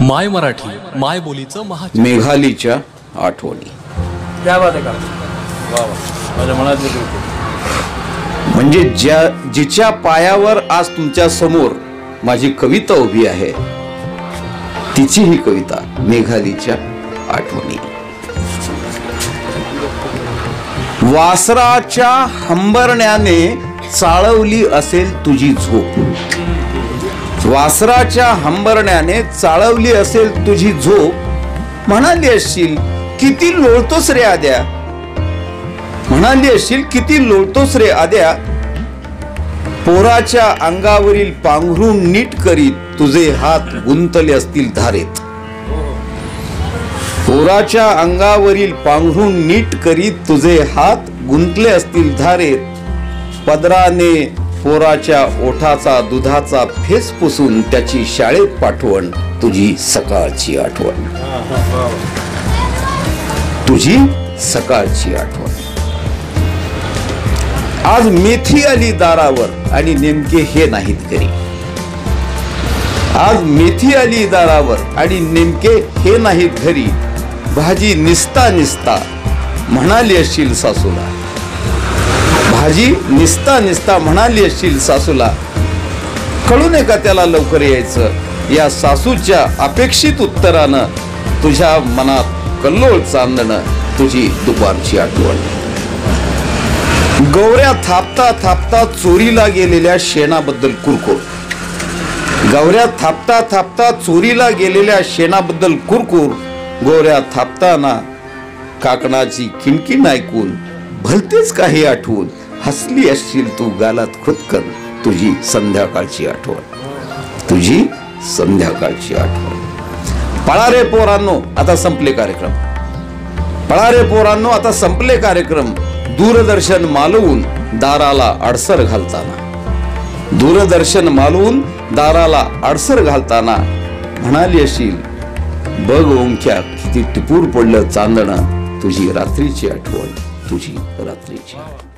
माय मराठी माय बोलीचं मेघालीच्या आठवणी। क्या बात आहे का? वा वा, माझ्या मनातली गोष्ट. म्हणजे जिच्या पायावर आज तुमच्या समोर माझी कविता उभी आहे, तिची ही कविता मेघालीच्या आठवणी। वासराच्या हंबरण्याने चाळवली असेल तुझी झोप, वासराच्या हंबरण्याने चाळवली असेल तुझी झोप। म्हणाली असशील किती लोळतोस रे आद्या, म्हणाली असशील किती लोळतोस रे आद्या। पोराच्या अंगावरील पांघरून नीट करीत तुझे हात गुंतले असतील धारेत, पोराच्या अंगावरील पांघरून नीट करीत तुझे हात गुंतले असतील धारेत। पदराने पोराच्या ओठाचा दुधाचा फेस पुसून त्याची शाळेत पाठवण, तुझी सकाळची आठवण, तुझी सकाळची आठवण। आज मेथी आली दारावर आणि नेमके हे नाहीत घरी, आज मेथी आली दारावर आणि नेमके हे नाहीत घरी। भाजी निसता निसता म्हणाली असशील सासूला, भाजी निसता निसता म्हणाली असशील सासूला। कळू नये का त्याला लवकर यायचं, या सासूच्या अपेक्षित उत्तरानं तुझ्या मनात कल्लोळ चांदणं, तुझी दुपारची आठवण। गौऱ्या थापता थापता चोरीला गेलेल्या शेणाबद्दल कुरकुर, गौऱ्या थापता थापता चोरीला गेलेल्या शेणाबद्दल कुरकुर। गौऱ्या थापताना काकणाची किणकिण ऐकून भलतेच काही आठवून हसली असशील तू गालात खुदकन, तुझी संध्याकाळची आठवण, तुझी संध्याकाळची आठवण। पळा रे पोरांनो आता संपले कार्यक्रम, पळा रे पोरांनो आता संपले कार्यक्रम। दूरदर्शन मालवून दाराला अडसर घालताना, दूरदर्शन मालवून दाराला अडसर घालताना म्हणाली असशील बघ ओंख्या किती टिपूर पडलं चांदणं, तुझी रात्रीची आठवण, तुझी रात्रीची आठवण।